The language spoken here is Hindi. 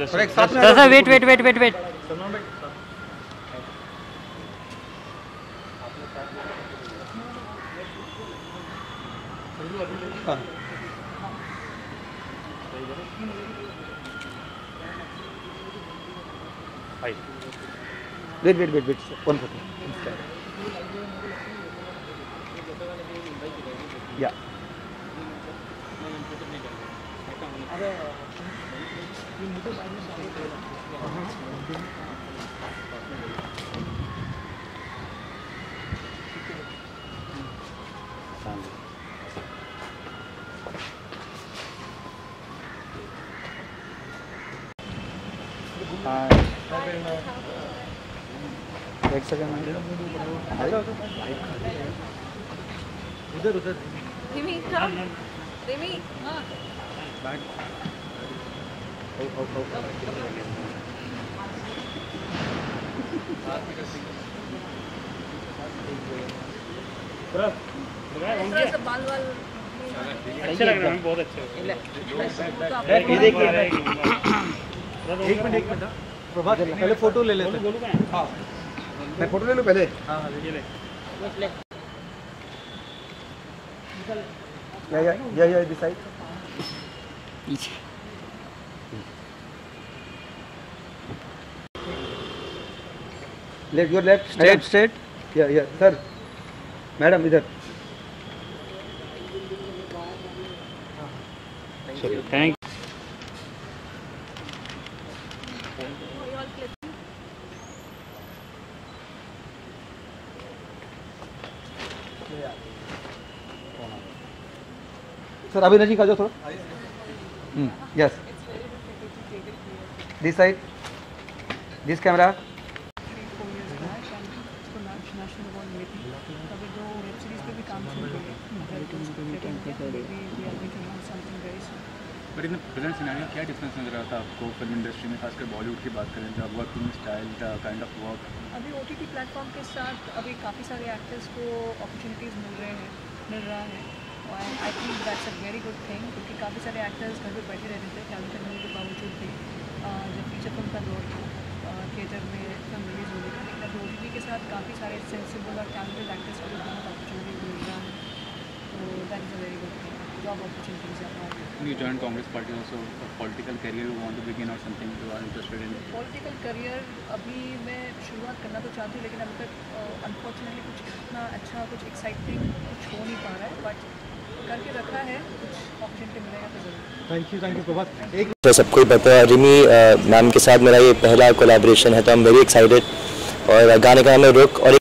Sir wait wait one photo या एक सेकंड उधर रिमी कम रिमी बैग बाल वाल अच्छे लग रहे हैं, बहुत अच्छे। ये देखिए एक मिनट प्रभात पहले फोटो ले लेते हैं। हाँ मैं फोटो ले लूँ पहले। हाँ ये ले या दिस साइड पीछे लेफ्ट योर लेफ्ट स्ट्रेट या सर मैडम इधर थैंक सर अभी नजीक आ जाओ थोड़ा। Yes this side this camera but in the present scenario क्या डिफरेंस नजर आता है आपको फिल्म इंडस्ट्री में, खासकर बॉलीवुड की बात करें, जब वर्किंग स्टाइल का काइंड ऑफ वर्क? अभी OTT प्लेटफॉर्म के साथ अभी काफ़ी सारे एक्टर्स को अपॉर्चुनिटीज़ मिल रहा है और I think that's a very good thing, क्योंकि काफ़ी सारे एक्टर्स घर पे बैठे रहते थे टैलेंटेड होने के बावजूद भी। जब फीचर फिल्म का दौर था थिएटर में फिल्म रिलीज़ होने का, लेकिन अभी OTT के साथ काफ़ी सारे सेंसिबल और टैलेंटेड एक्टर्स को भी बहुत अपॉर्चुनिटी मिल रहा है, तो that is a very good thing. Job opportunities are there. You joined Congress Party also, a political career you want to begin or something you are interested in? Political career अभी मैं शुरुआत करना तो चाहती हूँ, लेकिन अभी तक अनफॉर्चुनेटली कुछ इतना अच्छा कुछ एक्साइटिंग कुछ हो नहीं पा रहा है, बट करके रखा है, कुछ अपॉर्चुनिटी मिलेगा तो ज़रूर। Thank you Prabhat. एक तो सबको ही पता है रिमी मैम के साथ मेरा ये पहला कोलैबोरेशन है, तो आई एम वेरी एक्साइटेड। और गाने का नाम है रुक, और